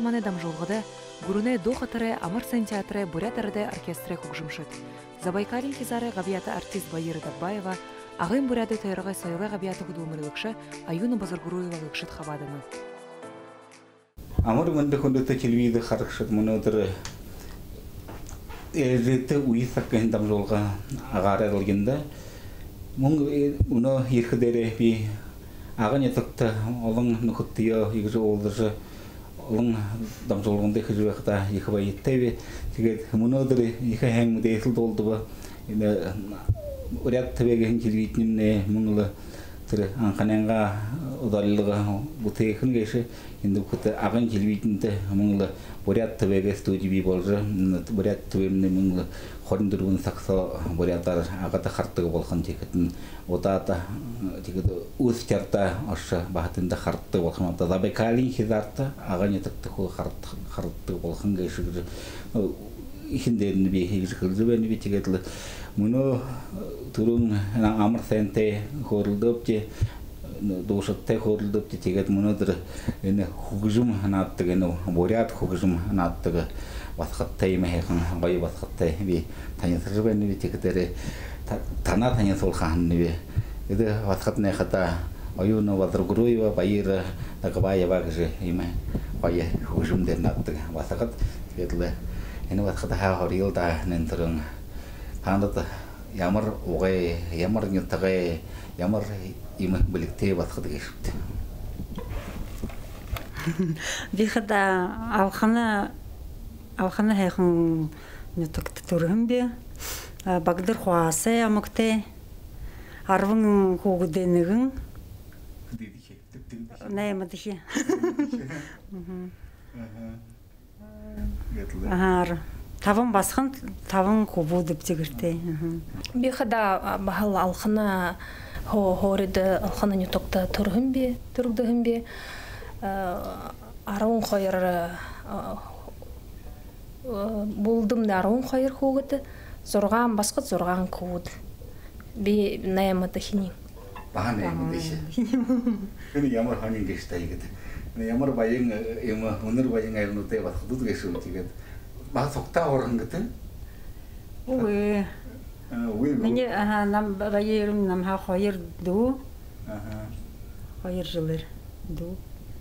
мане дамжолғыда Гуруне Дохатаре Амарсан театры Бурятарыда оркестры хugжымшыт. Забайкалин хизары габията артист Байыры Даббаева, ағын буряды тайрығы сайылы габията худумырылықшы Аюна Базаргуруева лықшыт хабадымы. Амар мында хүндэтэй телевизээр харагшд мөнөдөр эрдэтэ уйсак гэн дамжуулга агааралгинда мөн өнөө ирэхдэрэ би аганы тагта олон нөхөтйөө игж уулдаж олон дамжуулганд хэвэхта их баятай тэгээд мөнөдөр их хэм дэсэл дуулдва энэ уряд тавигийн телевизнээ мөн тэр анхананга удаллага бүтэхэн гэш энэ бүхт аган телевизэнд мөн бурят тавигийн студий бий болж бурят тавигийн мөн 24 саксо бурятаар агата хартдаг болгон тэгэхэд удаад тэгэд үс чарта аш баатында хартдаг болгон одоо Забайкалин хизарта аганы тагтах хартдаг болгон гэш ихэндээ би хийж хэлзэвэн би тэгээд мөнөө түрүүн Амарсантай хөрлөдөвч дууштай хөрлөдөвч тэгээд мөнөдөр энэ хөгжим нааддаг энэ бурят хөгжим нааддаг басхаттай юм хайхан гоё басхаттай би таньсарвэн би тэгээд танаа таньсуулхан би энэ басхатны хата Аюна Базаргуруева Байыры Даббаева гэж юм гоё хөгжим дээр нааддаг басхат тэгээд энэ басхат хаалда нэнтрэн хандад ямар угай ямар нютагай ямар им билэгтэй басхад гэшвт. Би хада авхана хайхан нютагт төрөмбө багдар хуасаа ямагтай 10 хүүгдээ нэгэн наймадхи. Таван басхан таван хубуд бтигэртэй. Би хада бахал алхана хорид алхана нютокта төрхөмби төрөгдөмби 12 булдым да 12 хүүгэд 6 басқат 6 хүүд би наймата хини. Бахане дэш. Энэ ямар ханин гэштэй гэдэг. Ямар баян юм өнөр баян айлнуудтай басхад гэшүү тэгээд баг цогтаа орхон гэдэг. Үгүй. Миний нам баярым нам ха 2 дүү. 2 жилэр дүү.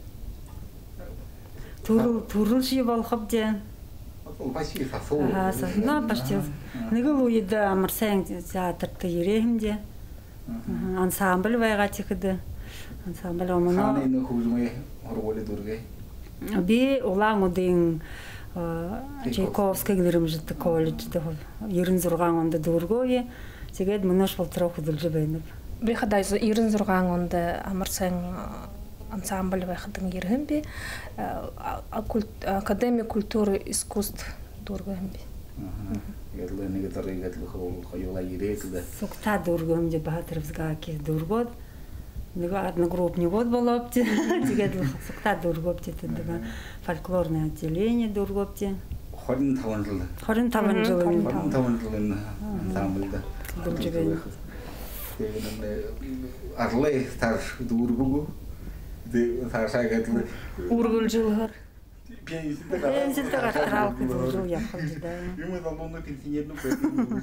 Төрөл ши болгов дэ. Баши фасоо. На башти. Нэг л үед Амарсан театрт ирэм дэ. Ансамбл байгаа тэгэхэд ансамбл өмнө. Ханы нэг хөгжмөө хорвол дүргээ. Би улаан Чайковский гэрэмжтэй коллежд 96 онд дүүргөөе. Тэгээд мөнөш болтроо хөдөлж байна. Би хадаа 96 онд Амарсан ансамбль байхад ирэм би Академия культуры искусств дүүргөөм би. Ярлаа нэг дараагаад хоёулаа ирээд Сукта дүүргөөм дэ Баатаровсгаки дүүргоод нэг групп не вот болопти, тэгээд сукта дүүргөөбти гэдэг фольклорное отделение дүүргөөбти. 25 жил. 25 жил энэ ансамбльда. Тэгээд арлай старш дүүргөө. Тэгээд цаашаагаад Үргэл жилээр пенсиятэ гарах дүүргөө явах юм да. Юм залууны пенсионер нь байдаг.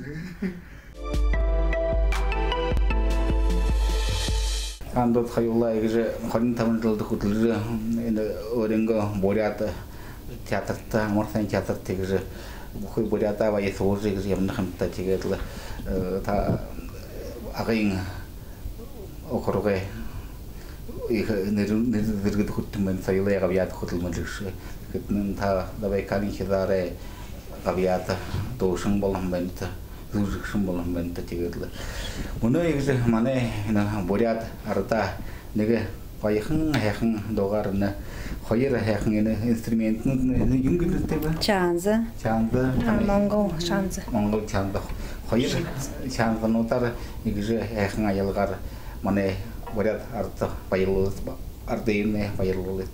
Андод хаюлаа гэж 25 жилд хөдөлж энэ өөрөнгө бурят театрт Амарсан театрт гэж бүхий бурятаа баяс уужиг гэж явна хамтаа тэгээд та агын окоргээ их нэрдэргэд хөтмөн саялаа гавьяат хөдөлмөл гэж гэтэн та Забайкалин хизаарэ гавьяат доошин болон байна зүрхшин болон байна тэгээд өнөө яг манай энэ бурят арда нэг баяхан хайхан дугаар нь 2 хайхан энэ инструментнууд юм гэлтэй ба Чанза Монгол чанза 2 чанзануудаар нэг хайхан аялгаар манай бурят арда баярлуулт ардын баярлуулт.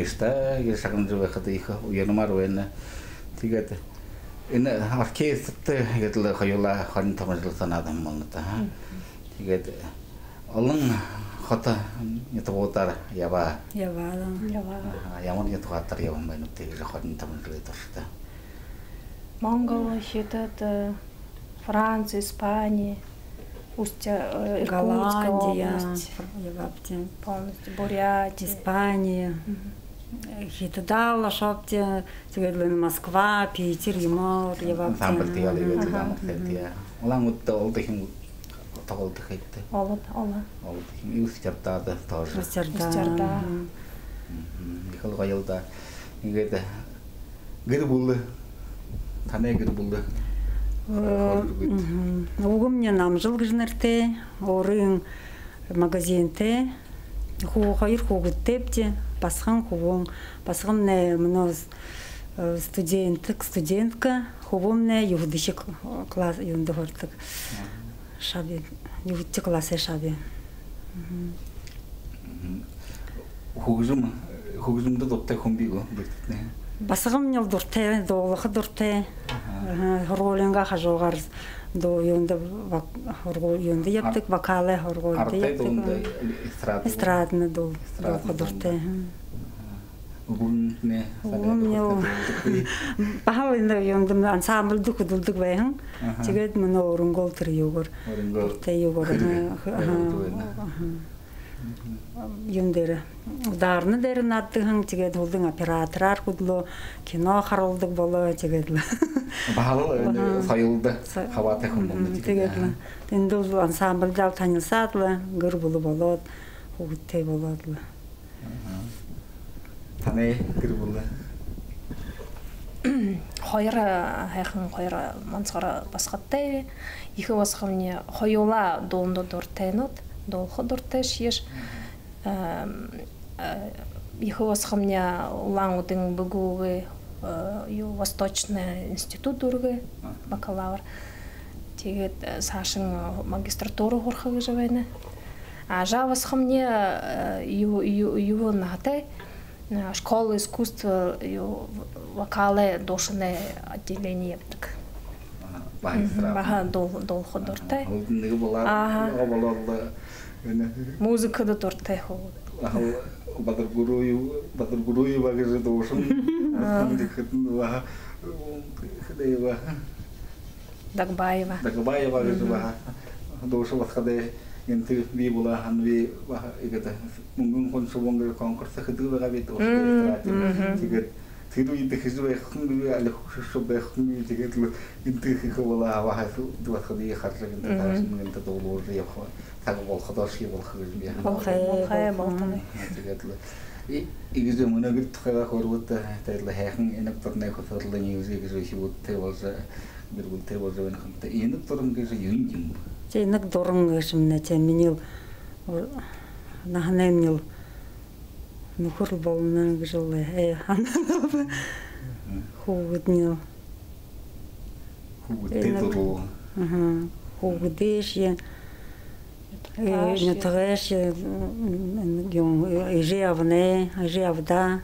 orkestra yaşakın cıvı kıdı yıkı uyanımar oyunu. Tiget in orkestra yetli hayula harin tamacılıktan adam olmadı. Tiget alın hata yatabotar yaba. Yaman yatabotar yaman benim tegi harin tamacılıkta. Монголия, это Франция, Испания, Иркутская Голландия, область, полностью Бурятия, Испания. Хитадала, шопте, тегедлен Москва, Питер, Ямал, Самбал тияли ветлгам тия. Улан утта олдахим таволдахитте. Ола. Олдахим Устярдада тоже. Устярда. Ихал гайылда. Игеде гыр булды. Тане гыр булды. Угумне нам жыл гыжнерте, орын магазинте, хайыр хугыттепте, пасхан хубом, пасхам не мнос студентка, хубом не югдышек класс юндогортык шаби, югдышек классе шаби. Хугжумда доптай хумбиго бектне. Пасхам не дурте, долох дурте, ролинга хажогар до юнда юнда яптык вокалы хоргойда яптык. Эстрадный до дурте. Угумне. Пахавында юнда ансамбль дукудулдук байхан. Тегет мына орунгол триогор. Дурте йогор. Юндер ударны дерин аттыгын тегет холдың операторар кудло кино харылдык боло тегет. Бахал сайылды хаваты хумбунды тегет. Тенде ансамбль дал танылсатлы гыр болу болот, угутте болотлы. Тане гыр болу. Хойра хойра мансара баскаттай, ихи баскамне хойола долндо дуртенот. Долго дуртеш еш иховасхамня улангутын бгугы Восточный институт дургы бакалавр тегет сашын магистратура хорхагы жавайны а жавасхамня его нахтай школа искусства вокалы дошное отделение так баха долго дуртай музыка да дуртай хол Батыр гурую багыжы дошын Дагбаева багыжы баха дошы басқадай енді би була ханви баха игеде мүнгін коншу бонгы конкурсы хыды бага бет ошы тигет тиду иде хизбе хынды али хушо бе хынды тигет инты хикола баха дуатхади харжы инты тарашын инты долор яхо так бол хадаши бол хызбе болхай игеде мына бит тхага хорвута тайлы хахын энеп турнай хоторлы ньюзи гежи бутте болса бир бутте болса мен хымта энеп турын гежи юнким Тенек дорын гышымна теменил нахнемил нухур болна гжылы ханабы хугутнил хугутте хугудешье нетрешье ижевне ижевда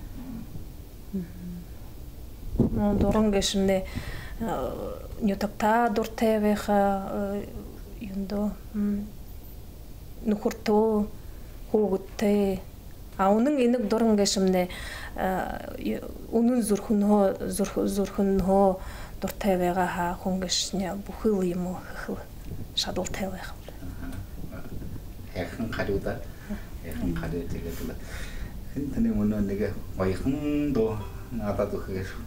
дорын гышымне нютакта дуртевеха юндо нухурто хугутте а onun инек дорын гышымне унун зурхунho дуртевега ха хунгышня бухыл ему хыл шадултевеха Яхын қаруда, яхын қаруда тегетілі. Хинтіне мұны неге байқын до надады қығышу.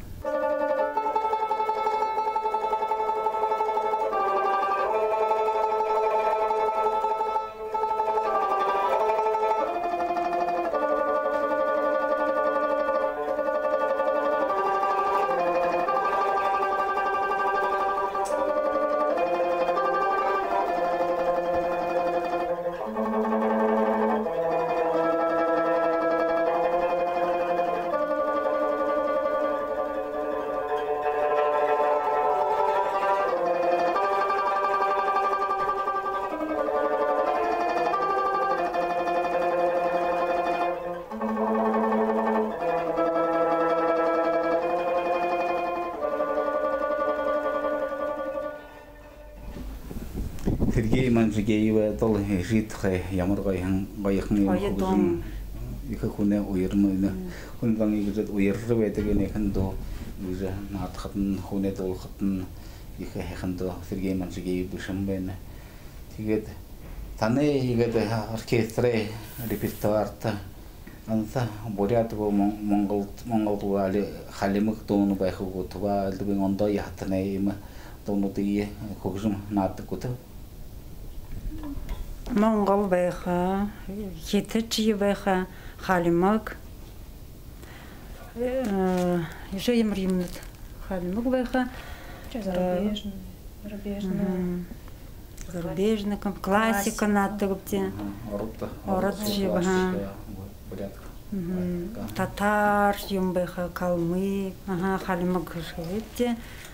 Сергей Манжигеева тол жит хэ ямар гайхан их хуне уйрмына хундан игжет уйрры бетеген эхэндо уже наатхатын хуне толхатын их эхэндо Сергей Манжигеев бишэн байна. Тэгээд таны игээд оркестрэ репертуарта анса бурятго Монголд али халимык тоону байхугу туба лүгэн ондоо ятнаа юм тоонуудыг хөгжим наадаг гүтэ. Монгол байха, хитачи байха, халимак. Еще ямар юмнат халимак байха. Зарубежный, классика наадаг гүтэ. Ород жибаха. Татар юм байха, калмык, халимак гүтэ.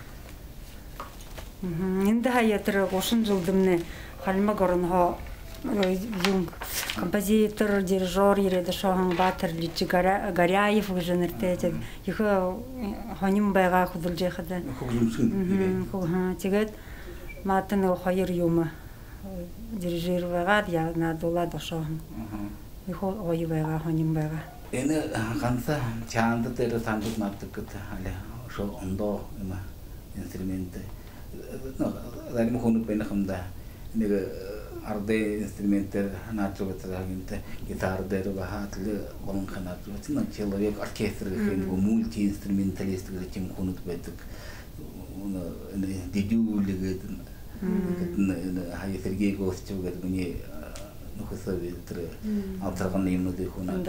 Инде хаятыр гошын жылдымны халимак орынға юнг композитор, дирижер ереді шоған батыр Личи Горяев жөніртеді. Ехі хоним байға құдыл жеқіді. Тегет матын қайыр юмы дирижер байға дия надолады шоған. Ехі ойы байға, хоним байға. Ені қанса чаанды тәрі тандық наттық күті әлі шо ондо инструменті. Дәрім құнып бәні қымда. Арде инструментер наачугатагинте гитардер бахатлы болонка наачугатина человек оркестр мультиинструменталист чем хунут бетик дидюлиге хай Сергей Гостевгат мне нухсавитр алтарган юмды хунат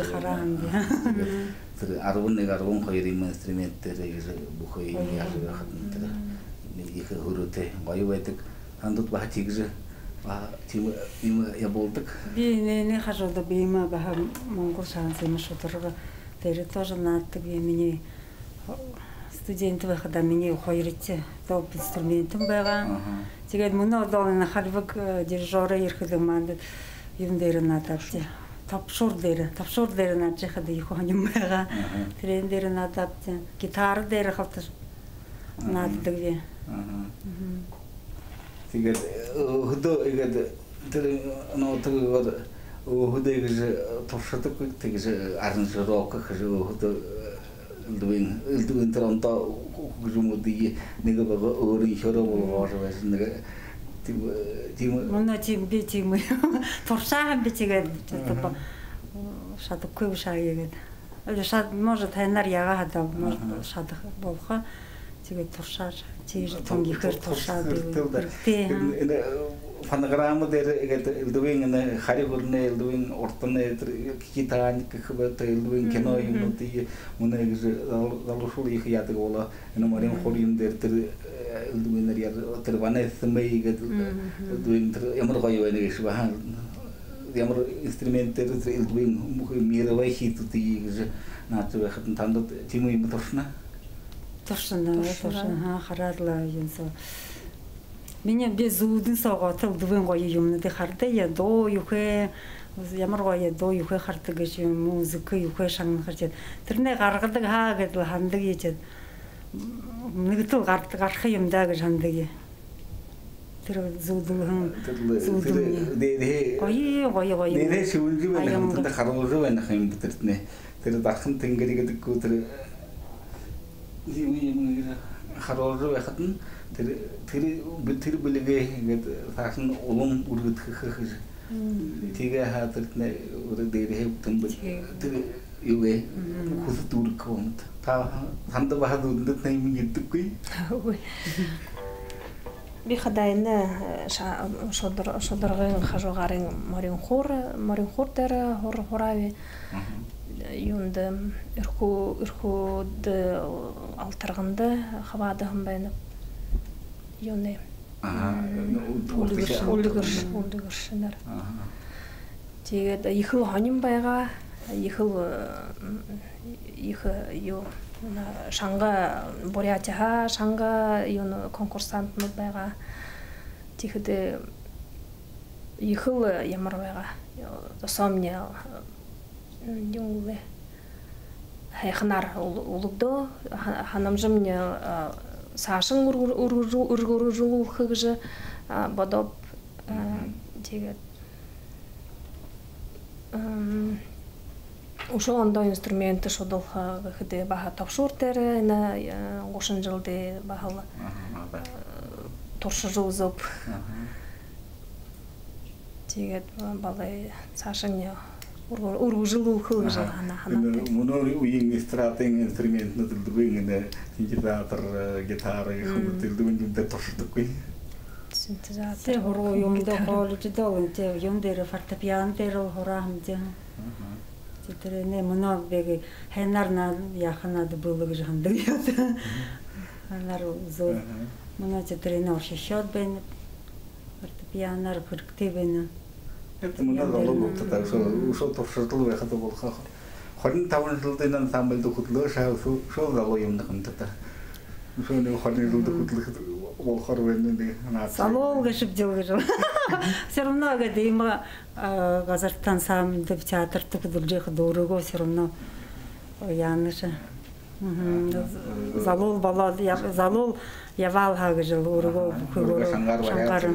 арвун хайрим инструментер бухой яжгатин их хуруте байбетик андут бахтигже тима я болдык. Не хожу до бима, баха монгол шансы машутырга. Тери тоже надо мне студенты выхода мне хайрите топ инструментом бага. Тегед муно долна халвак дирижера ирхиды мандык юмдер надапте. Тапшур дер на чехады ихоним бага. Трендер надапте. Гитара дер халтыр надо две. Тэгээд хөдөө игээд тэр нотог хөдөөг туршдаг тэгж аранжировок хөдөө элдвин тронто гүмүди нэг өөр ихөрөө болгоор байсан нэг тийм мөн тийм би тийм туршаахан би тэгээд шатахгүй шаагээд шат может ханаар ягаад может шатах болхоо тэгээд туршааш чиж тонгихэр туршаад фонограмма дээр элдвин харигурны элдвин ортны китаник хбэт элдвин кино юмнуудыг мөн залуушур их яадаг болоо энэ морин хорим дээр тэр элдвинэр яар тэр ванэс мэй гэдэг элдвин тэр ямар гоё байна гэж бахан ямар инструмент дээр элдвин мировой хитүүдийг гэж наацдаг хатан тандад тийм юм туршна Точно, хараарла юмсо. Меня без удын саугатал двен гоё юмнады харды я до юхэ ямар гоё до юхэ харды гэж музыка юхэ шанган харчаад тэрнээ гаргадаг хаа гэдэл хандаг ийчээд нэгдэл гарах юм даа гэж хандаг ээ. Тэр зүүдэн гоё. Нэрээ шүнжи байна хамтад харуулж байна юм битэртнэ. Тэр дархан тэнгэр гэдэггүй тэр харуулж байхад тэр бүлэгээ ингээд цаасан улам үргэлжлэх гэж тэгээ хатэртнэ өөр дээр хэвтэн тэр юу вэ хүсд үрэх юмд та ханд бахад үндэт юм гэдэггүй би хадайна шодоргын хажугарын морин хур дээр хурави юнда ирхуд алтарганда хавадахын байна юне үлгэршнэр тэгээд ихэл хоним байгаа ихэл юу шанга бурятиха шанга юн конкурсантнууд байгаа тэгэхэд ихэл ямар байгаа сомня юнг хайхнаар улгдоо ханамжим саашин өргөрүүлэх гэж бодоод тэгээд ошол ондоо инструмент шодол хэдэ баха товшуур дээр на 30 жылды бахал туршуулзып тэгээд балай цаашаа ургуулуу хөөж хана Мөнөр үеийн эстрадын инструмент нэдэлдвэн синтезатор гитара хэмтэлдвэн юм дээр туршдаггүй. Синтезатор хуруу юмд хоолж даавэнтэй юм дээр фортепиано дээр хураамж. Тэр нэ мөнөө бэг ханаар на яханад булыг жахандаг яа. Ханаар зөө мөнөө тэр нэ оршишод бэн фортепианаар коллективэн. Это мөнөө логот так шо туршдал байхад болох. 25 жилдээ ансамбльд хөтлөө шоо залуу юм нөхөнтэй. Шөнө 20 жилд хөтлөх болохоор вэнэ Залуу гэж хэлж все равно гэдэг юм газартан ансамбльд театрт хөдөлж дөөрөгөө все равно яанаш залуу болоод залуу яваал хаа гэж өөргөө бүхгөө шангаар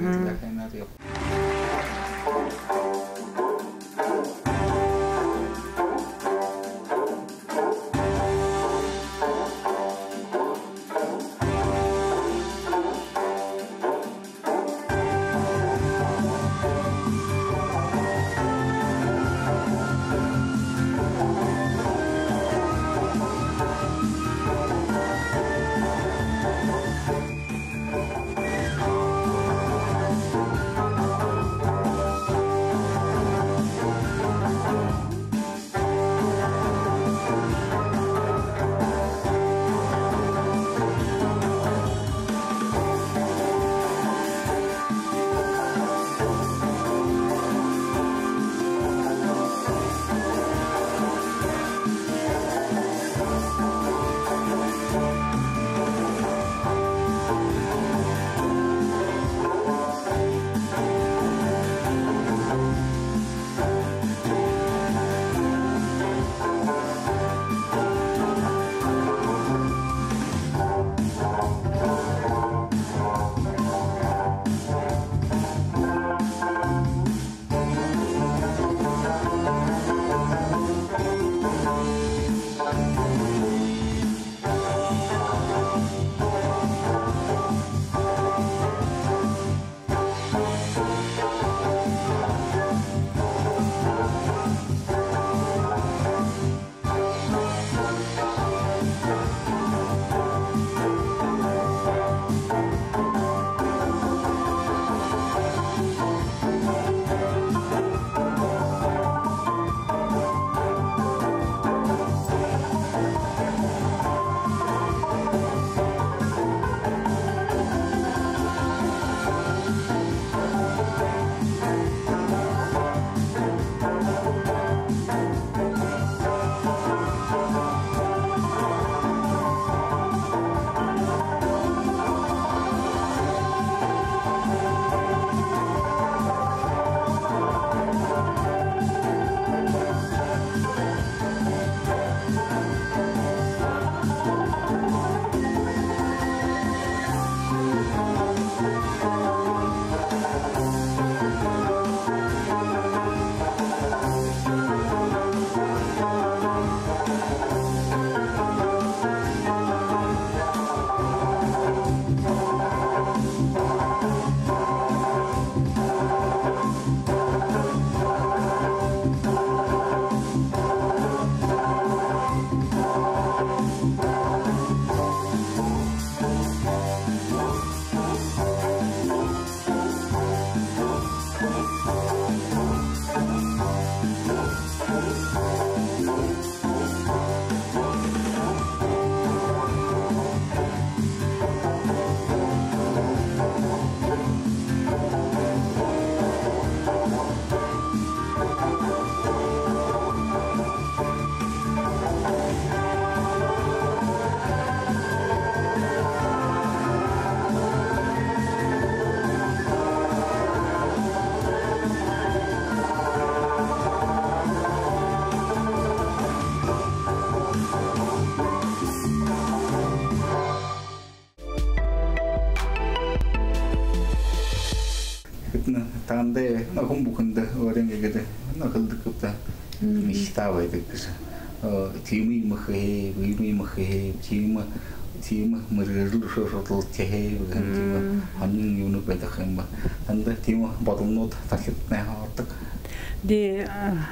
тикетне таңда нахум букында орengede нахылдыкта мечтавайды кыз. Тимы махе, вимы махе, тима мыргыл шошотол техе тима анын юну бедахымба. Танда тима бодолнот тахитне артык. Де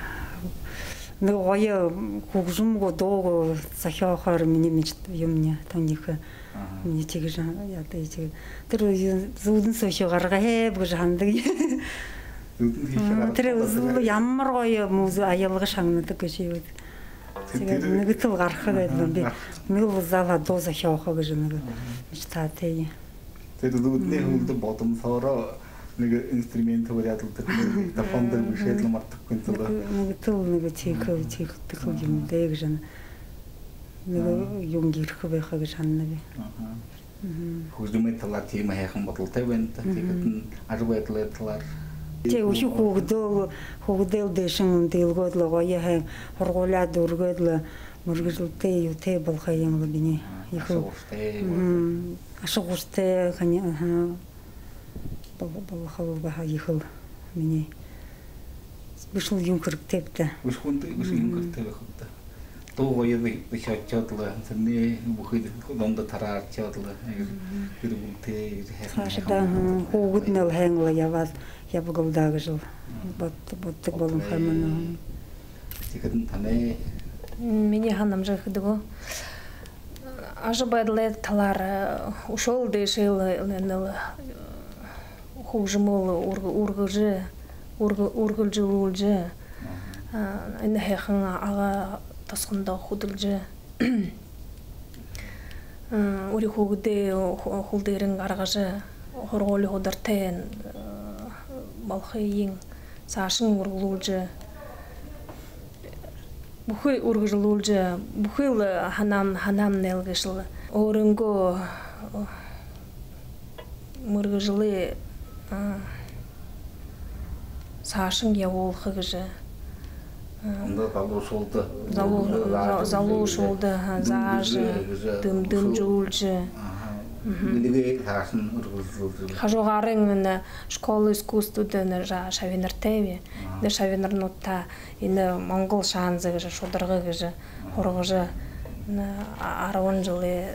ногая кугжумго дого сахахар мне мечт юмня таниха. Мне тигжа я тиги. Тэр зүүдэн сошогарга хэ бгэж хандаг. Тэр зүү ямар гоё муз аялга шагнадаг гэж юу. Тэгээд нэг төл гарах гэдэг би нэг зала доза хяохоо гэж нэг мечтатэй. Тэр зүүдний хүлд бодомсороо нэг инструмент вариатлдаг та фондер бишэдл мартах гэнтэлээ. Нэг төл нэг чих юм дээ гэж нэг юм гэрх байх гэж ханна би. Хүзмэт талаа тийм хайхан бодолтой байна. Тэгээд арвэтлэтлэр Тэ уши хогдэл дэшин дэлгодлого яхан хоргула дургодла мургилтэй юу тэ болхоо юм бини. Ашгуустэй хани болхоо баха ихэл миний бишл юм хэрэгтэйдэ. Бишхүнд юм хэрэгтэй байхад. Тоо яд бишачадлаа тэний бүхэд донд тараарчадлаа. Тэр бүхтэй хашда хогднэл хангла яваад ябгалдаг жил боттог болон хамана. Тикетэн таны Миний ханам жахдыго. Ажабадлы талар ушол дэшил нэл хужмол ургылжы энэ хэхэн ага тасгында худылжы ури хогдэ хулдэрэн гаргажы хоргол ходартай балхайын сашин ургылжы бүхий ургылжы бүхий ханам нэлгэшл өрөнгө мөргөжлы сашин явуулхы гэж залуушулды заажы дымжуулжы хажугарын школа искусствудын шавинартеви де шавинарнутта ины монгол шаанзы гэж шударгы гэж хоргожы 10 жылы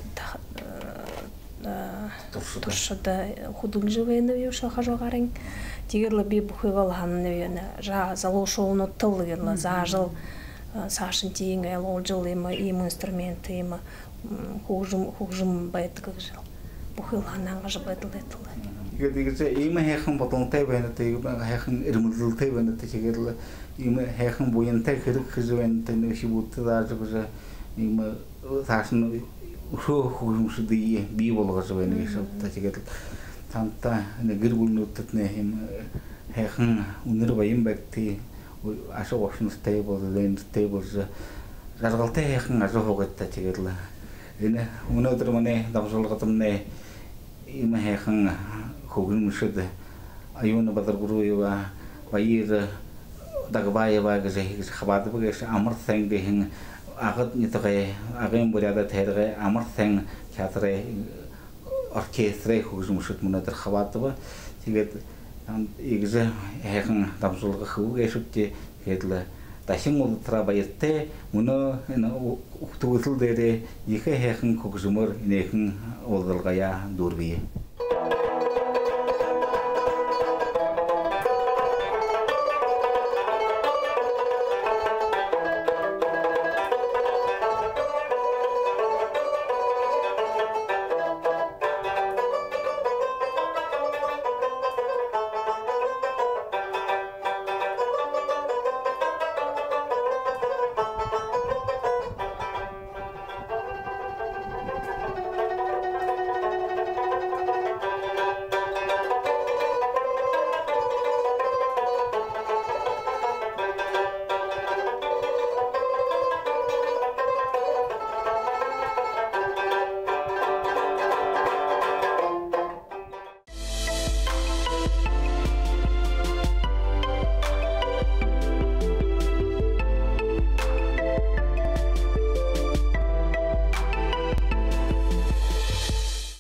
туршуда худулжугайны юша хажугарын тигерлы би бухыгал ханны жа залуушулнуттыл герлы заажыл сашин тиин элолжыл им инструменты им хужум байтгы жыл бухыл хананга жабайдылдытыл. Игердигсе има хайхан бодонтай байна тэ хайхан ирмэлзэлтэй байна тэ чигэрл има хайхан буянтай хэрэг хэзвэн тэ нэшибутдаа жигжа има сашин ушөө хужумшдий би болгож байна гэж та чигэрл танта гэр бүлнүүдэд нэ им хайхан үнэр баян байгти ашиг ошностай болон тейбл жаргалтай хайхан ажуугаад та чигэрл энэ өнөөдөр манай давжуулгадмны има хайхан хөгнөмшөд аюуна бадаргуруева баяр дагбаева гэж хабаад бүгээс амар сангийн агад нэтгэ агын буряда тэрэг амар сан театрын оркестрын хөгнөмшөд өнөөдөр хабаад тэгээд игзэ хайхан давжуулгах үгээс үтээ хэдл Дахин ултраа баяртай өнөө энэ төгсөл дээр ихэ хайхан хөгжмөр инээхэн уулзалгая дүүрбие.